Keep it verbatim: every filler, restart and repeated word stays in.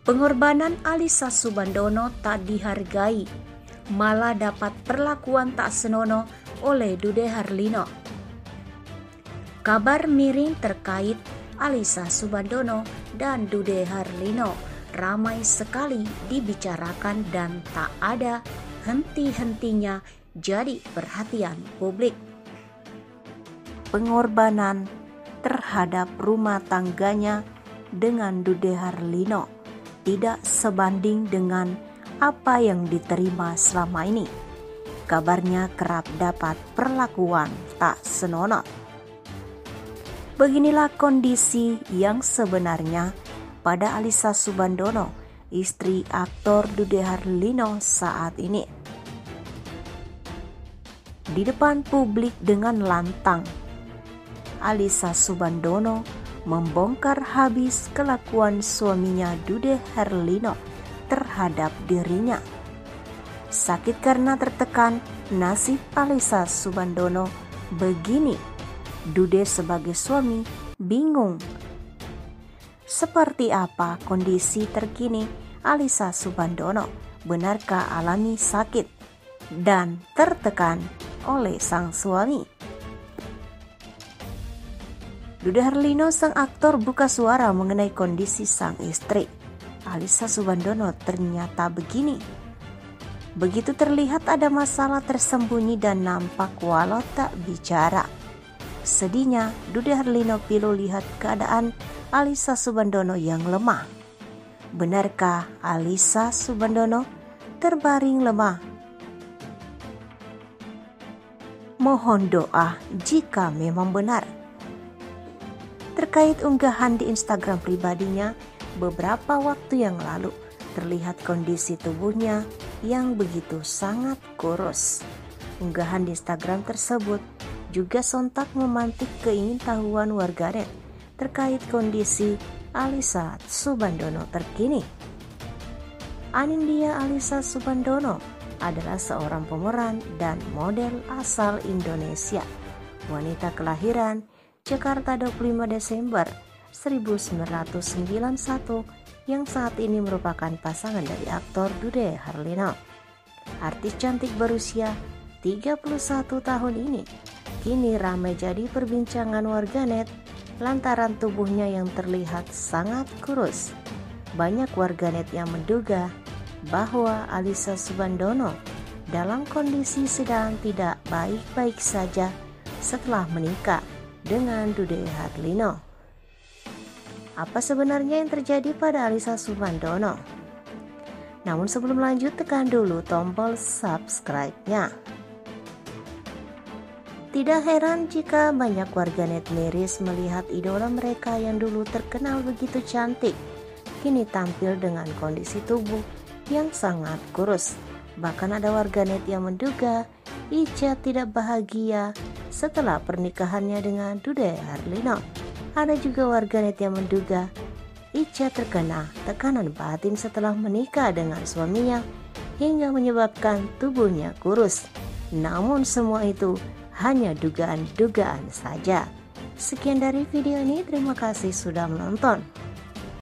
Pengorbanan Alyssa Soebandono tak dihargai, malah dapat perlakuan tak senonoh oleh Dude Harlino. Kabar miring terkait Alyssa Soebandono dan Dude Harlino ramai sekali dibicarakan dan tak ada henti-hentinya jadi perhatian publik. Pengorbanan terhadap rumah tangganya dengan Dude Harlino tidak sebanding dengan apa yang diterima selama ini. Kabarnya kerap dapat perlakuan tak senonoh. Beginilah kondisi yang sebenarnya pada Alyssa Soebandono, istri aktor Dude Harlino saat ini. Di depan publik dengan lantang, Alyssa Soebandono membongkar habis kelakuan suaminya Dude Harlino terhadap dirinya. Sakit karena tertekan, nasib Alyssa Soebandono begini. Dude sebagai suami bingung. Seperti apa kondisi terkini Alyssa Soebandono? Benarkah alami sakit dan tertekan oleh sang suami? Dude Harlino, sang aktor, buka suara mengenai kondisi sang istri Alyssa Soebandono. Ternyata begini. Begitu terlihat ada masalah tersembunyi dan nampak walau tak bicara. Sedihnya Dude Harlino pilu lihat keadaan Alyssa Soebandono yang lemah. Benarkah Alyssa Soebandono terbaring lemah? Mohon doa jika memang benar. Terkait unggahan di Instagram pribadinya beberapa waktu yang lalu, terlihat kondisi tubuhnya yang begitu sangat kurus. Unggahan di Instagram tersebut juga sontak memantik keingintahuan warganet terkait kondisi Alyssa Soebandono terkini. Anindya Alyssa Soebandono adalah seorang pemeran dan model asal Indonesia, wanita kelahiran Jakarta dua puluh lima Desember seribu sembilan ratus sembilan puluh satu yang saat ini merupakan pasangan dari aktor Dude Harlino. Artis cantik berusia tiga puluh satu tahun ini kini ramai jadi perbincangan warganet lantaran tubuhnya yang terlihat sangat kurus. Banyak warganet yang menduga bahwa Alyssa Soebandono dalam kondisi sedang tidak baik-baik saja setelah menikah dengan Dude Harlino. Apa sebenarnya yang terjadi pada Alyssa Soebandono? Namun sebelum lanjut, tekan dulu tombol subscribe-nya. Tidak heran jika banyak warganet miris melihat idola mereka yang dulu terkenal begitu cantik kini tampil dengan kondisi tubuh yang sangat kurus. Bahkan ada warganet yang menduga Ica tidak bahagia setelah pernikahannya dengan Dude Harlino. Ada juga warganet yang menduga Ica terkena tekanan batin setelah menikah dengan suaminya hingga menyebabkan tubuhnya kurus. Namun semua itu hanya dugaan-dugaan saja. Sekian dari video ini, terima kasih sudah menonton.